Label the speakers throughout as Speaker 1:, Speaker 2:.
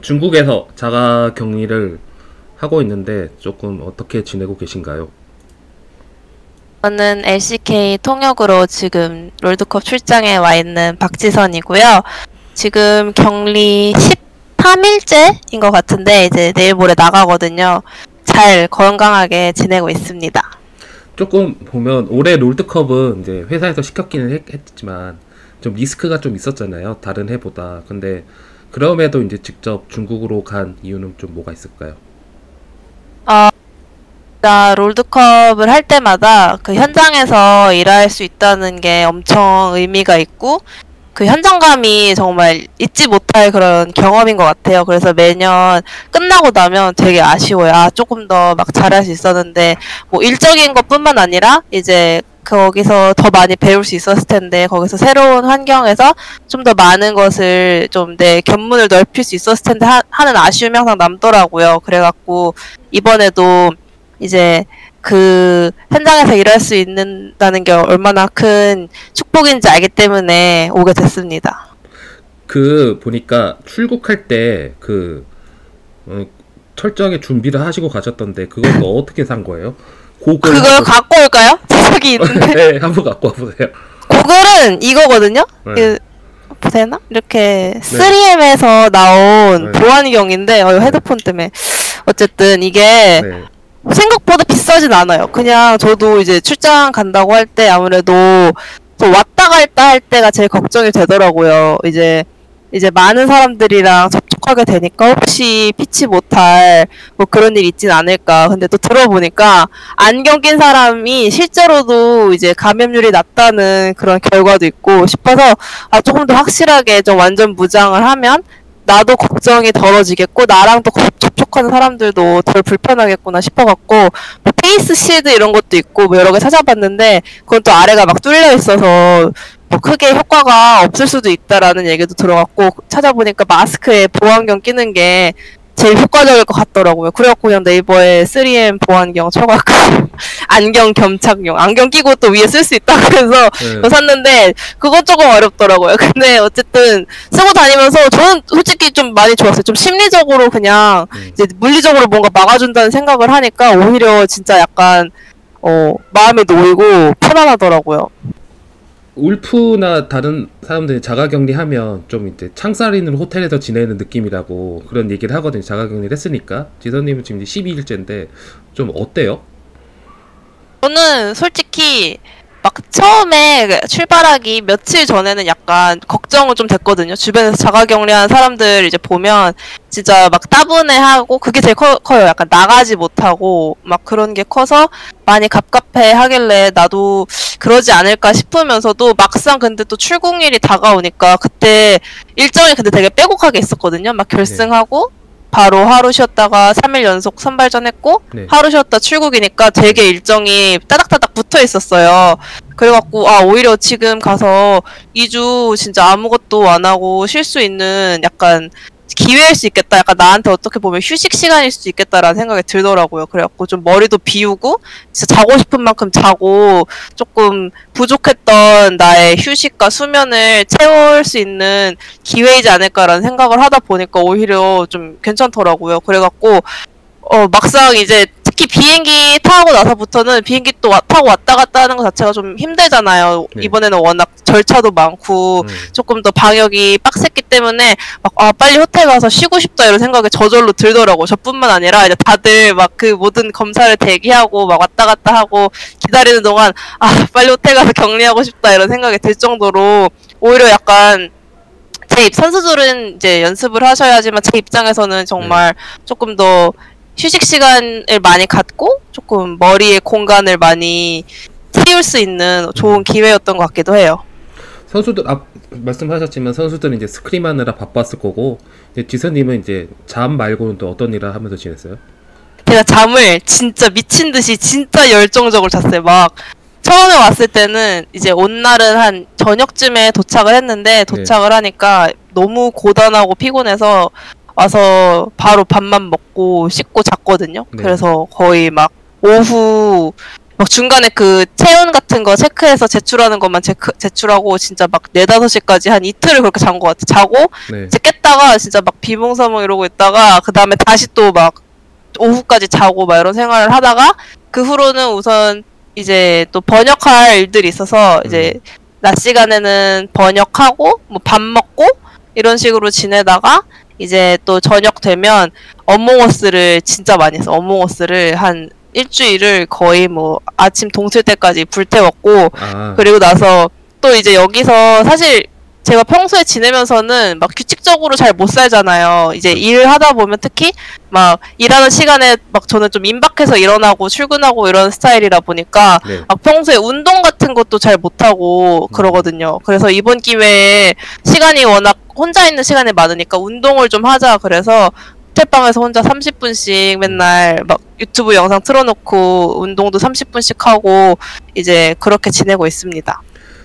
Speaker 1: 중국에서 자가 격리를 하고 있는데 조금 어떻게 지내고 계신가요?
Speaker 2: 저는 LCK 통역으로 지금 롤드컵 출장에 와 있는 박지선이고요. 지금 격리 13일째인 것 같은데 이제 내일 모레 나가거든요. 잘 건강하게 지내고 있습니다.
Speaker 1: 조금 보면 올해 롤드컵은 이제 회사에서 시켰기는 했지만 좀 리스크가 좀 있었잖아요. 다른 해보다. 근데 그럼에도 이제 직접 중국으로 간 이유는 좀 뭐가 있을까요?
Speaker 2: 진짜 롤드컵을 할 때마다 그 현장에서 일할 수 있다는 게 엄청 의미가 있고 그 현장감이 정말 잊지 못할 그런 경험인 것 같아요. 그래서 매년 끝나고 나면 되게 아쉬워요. 아, 조금 더 막 잘할 수 있었는데, 뭐 일적인 것뿐만 아니라 이제 거기서 더 많이 배울 수 있었을 텐데, 거기서 새로운 환경에서 좀 더 많은 것을 좀 내 견문을 넓힐 수 있었을 텐데 하는 아쉬움이 항상 남더라고요. 그래갖고 이번에도 이제 그 현장에서 일할 수 있는다는 게 얼마나 큰 축복인지 알기 때문에 오게 됐습니다.
Speaker 1: 그 보니까 출국할 때 그 철저하게 준비를 하시고 가셨던데 그건 또 어떻게 산 거예요?
Speaker 2: 그걸 갖고 올까요? 저기 있는데.
Speaker 1: 네, 한번 갖고 와보세요.
Speaker 2: 고글은 이거거든요?
Speaker 1: 네.
Speaker 2: 되나? 이렇게 3M에서 나온
Speaker 1: 네.
Speaker 2: 보안경인데 헤드폰 때문에 어쨌든 이게
Speaker 1: 네.
Speaker 2: 생각보다 비싸진 않아요. 그냥 저도 이제 출장 간다고 할 때 아무래도 좀 왔다 갔다 할 때가 제일 걱정이 되더라고요. 이제 많은 사람들이랑 접촉하게 되니까 혹시 피치 못할 뭐 그런 일 있진 않을까. 근데 또 들어보니까 안경 낀 사람이 실제로도 이제 감염률이 낮다는 그런 결과도 있고 싶어서 아, 조금 더 확실하게 좀 완전 무장을 하면 나도 걱정이 덜어지겠고 나랑 또 접촉하는 사람들도 덜 불편하겠구나 싶어갖고 뭐 페이스 실드 이런 것도 있고 뭐 여러 개 찾아봤는데 그건 또 아래가 막 뚫려 있어서 뭐 크게 효과가 없을 수도 있다라는 얘기도 들어갔고 찾아보니까 마스크에 보안경 끼는 게 제일 효과적일 것 같더라고요. 그래갖고 그냥 네이버에 3M 보안경 쳐갖고 안경 겸착용 안경 끼고 또 위에 쓸 수 있다 그래서 그거 샀는데 그건 조금 어렵더라고요. 근데 어쨌든 쓰고 다니면서 저는 솔직히 좀 많이 좋았어요. 좀 심리적으로 그냥 이제 물리적으로 뭔가 막아준다는 생각을 하니까 오히려 진짜 약간 마음이 놓이고 편안하더라고요.
Speaker 1: 울프나 다른 사람들이 자가격리하면 좀 이제 창살 있는 호텔에서 지내는 느낌이라고 그런 얘기를 하거든요. 자가격리를 했으니까. 지선님은 지금 이제 12일째인데 좀 어때요?
Speaker 2: 저는 솔직히 막 처음에 출발하기 며칠 전에는 약간 걱정은 좀 됐거든요. 주변에서 자가격리한 사람들 이제 보면 진짜 막 따분해하고 그게 제일 커요. 약간 나가지 못하고 막 그런 게 커서 많이 갑갑해 하길래 나도 그러지 않을까 싶으면서도 막상 근데 또 출국일이 다가오니까 그때 일정이 근데 되게 빼곡하게 있었거든요. 막 결승하고 바로 하루 쉬었다가 3일 연속 선발전 했고
Speaker 1: 네.
Speaker 2: 하루 쉬었다 출국이니까 되게 일정이 따닥따닥 붙어 있었어요. 그래갖고 아 오히려 지금 가서 2주 진짜 아무것도 안 하고 쉴 수 있는 약간 기회일 수 있겠다. 약간 나한테 어떻게 보면 휴식 시간일 수 있겠다라는 생각이 들더라고요. 그래갖고 좀 머리도 비우고 진짜 자고 싶은 만큼 자고 조금 부족했던 나의 휴식과 수면을 채울 수 있는 기회이지 않을까라는 생각을 하다 보니까 오히려 좀 괜찮더라고요. 그래갖고 막상 이제 특히 비행기 타고 나서부터는 비행기 또 타고 왔다 갔다 하는 것 자체가 좀 힘들잖아요.
Speaker 1: 네.
Speaker 2: 이번에는 워낙 절차도 많고 조금 더 방역이 빡셌기 때문에 막 아 빨리 호텔 가서 쉬고 싶다 이런 생각이 저절로 들더라고. 저뿐만 아니라 이제 다들 막 그 모든 검사를 대기하고 막 왔다 갔다 하고 기다리는 동안 아 빨리 호텔 가서 격리하고 싶다 이런 생각이 들 정도로 오히려 약간 선수들은 이제 연습을 하셔야지만 제 입장에서는 정말 조금 더 휴식 시간을 많이 갖고 조금 머리의 공간을 많이 틔울 수 있는 좋은 기회였던 것 같기도 해요.
Speaker 1: 선수들 말씀하셨지만 선수들은 이제 스크림하느라 바빴을 거고 이제 지선님은 이제 잠 말고는 또 어떤 일을 하면서 지냈어요?
Speaker 2: 제가 잠을 진짜 미친 듯이 진짜 열정적으로 잤어요. 막 처음에 왔을 때는 이제 온 날은 한 저녁쯤에 도착을 했는데 도착을 하니까 너무 고단하고 피곤해서 와서 바로 밥만 먹고 씻고 잤거든요.
Speaker 1: 네.
Speaker 2: 그래서 거의 막 오후 막 중간에 그 체온 같은 거 체크해서 제출하는 것만 제출하고 진짜 막 4-5시까지 한 이틀을 그렇게 잔 것 같아. 자고
Speaker 1: 네.
Speaker 2: 이제 깼다가 진짜 막 비몽사몽 이러고 있다가 그 다음에 다시 또 막 오후까지 자고 막 이런 생활을 하다가 그 후로는 우선 이제 또 번역할 일들이 있어서 이제 낮 시간에는 번역하고 뭐 밥 먹고 이런 식으로 지내다가 이제 또 저녁 되면 어몽어스를 진짜 많이 했어. 어몽어스를 한 일주일을 거의 뭐 아침 동틀 때까지 불태웠고
Speaker 1: 아,
Speaker 2: 그리고 나서 또 이제 여기서 사실 제가 평소에 지내면서는 막 규칙적으로 잘 못 살잖아요. 이제 일을 하다 보면 특히 막 일하는 시간에 막 저는 좀 임박해서 일어나고 출근하고 이런 스타일이라 보니까
Speaker 1: 네.
Speaker 2: 막 평소에 운동 같은 것도 잘 못하고 그러거든요. 그래서 이번 기회에 시간이 워낙 혼자 있는 시간이 많으니까 운동을 좀 하자 그래서 호텔방에서 혼자 30분씩 맨날 막 유튜브 영상 틀어놓고 운동도 30분씩 하고 이제 그렇게 지내고 있습니다.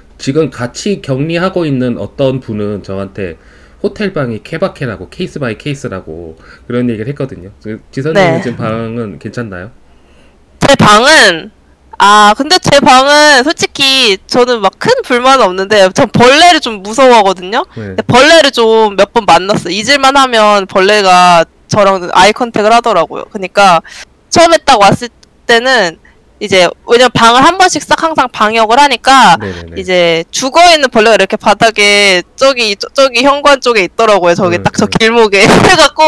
Speaker 1: 지금 같이 격리하고 있는 어떤 분은 저한테 호텔방이 케바케라고 케이스 바이 케이스라고 그런 얘기를 했거든요. 지선님은
Speaker 2: 네.
Speaker 1: 지금 방은 괜찮나요?
Speaker 2: 제 방은 근데 제 방은 솔직히 저는 막 큰 불만은 없는데 전 벌레를 좀 무서워하거든요.
Speaker 1: 네.
Speaker 2: 근데 벌레를 좀 몇 번 만났어요. 잊을만 하면 벌레가 저랑 아이 컨택을 하더라고요. 그러니까 처음에 딱 왔을 때는 이제 왜냐면 방을 한 번씩 싹 항상 방역을 하니까
Speaker 1: 네네네.
Speaker 2: 이제 죽어있는 벌레가 이렇게 바닥에 저기 현관 쪽에 있더라고요. 저기 딱 저 길목에. 그래갖고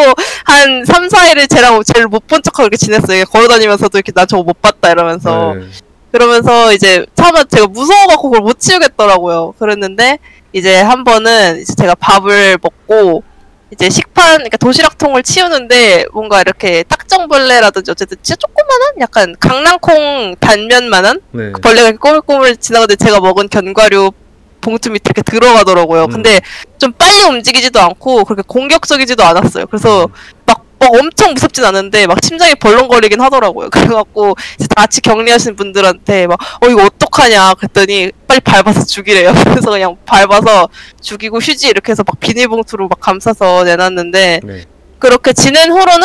Speaker 2: 한 3-4일을 쟤랑 제일 못 본 척하고 이렇게 지냈어요. 걸어다니면서도 이렇게 나 저거 못 봤다 이러면서.
Speaker 1: 네.
Speaker 2: 그러면서 이제 차마 제가 무서워갖고 그걸 못 치우겠더라고요. 그랬는데 이제 한 번은 이제 제가 밥을 먹고 이제 식판, 그러니까 도시락통을 치우는데 뭔가 이렇게 딱정벌레라든지 어쨌든 진짜 조그만한 약간 강낭콩 단면만한
Speaker 1: 네.
Speaker 2: 그 벌레가 이렇게 꼬물꼬물 지나가는데 제가 먹은 견과류 봉투 밑에 이렇게 들어가더라고요. 근데 좀 빨리 움직이지도 않고 그렇게 공격적이지도 않았어요. 그래서 막 엄청 무섭진 않은데 막 심장이 벌렁거리긴 하더라고요. 그래갖고 이제 같이 격리하신 분들한테 막 이거 어떡하냐 그랬더니 빨리 밟아서 죽이래요. 그래서 그냥 밟아서 죽이고 휴지 이렇게 해서 막 비닐봉투로 막 감싸서 내놨는데
Speaker 1: 네.
Speaker 2: 그렇게 지낸 후로는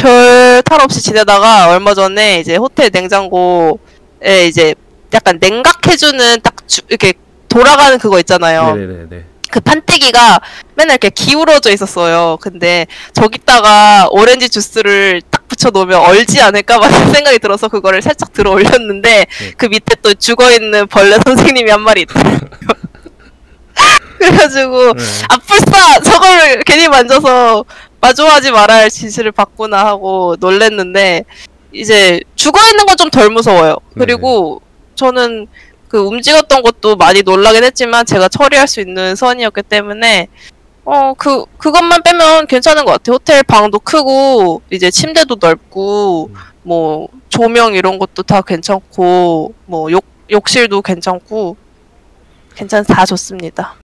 Speaker 2: 별 탈 없이 지내다가 얼마 전에 이제 호텔 냉장고에 이제 약간 냉각해주는 딱 이렇게 돌아가는 그거 있잖아요.
Speaker 1: 네네네.
Speaker 2: 그 판때기가 맨날 이렇게 기울어져 있었어요. 근데 저기다가 오렌지 주스를 딱 붙여놓으면 얼지 않을까 막 생각이 들어서 그거를 살짝 들어 올렸는데 그 밑에 또 죽어있는 벌레 선생님이 한 마리 있더라고요. 그래가지고 불싸 저걸 괜히 만져서 마주하지 말아야 할 지시를 받구나 하고 놀랬는데 이제 죽어있는 건 좀 덜 무서워요. 그리고 저는 그 움직였던 것도 많이 놀라긴 했지만 제가 처리할 수 있는 선이었기 때문에 그것만 빼면 괜찮은 것 같아요. 호텔 방도 크고 이제 침대도 넓고 뭐 조명 이런 것도 다 괜찮고 뭐 욕실도 괜찮고 다 좋습니다.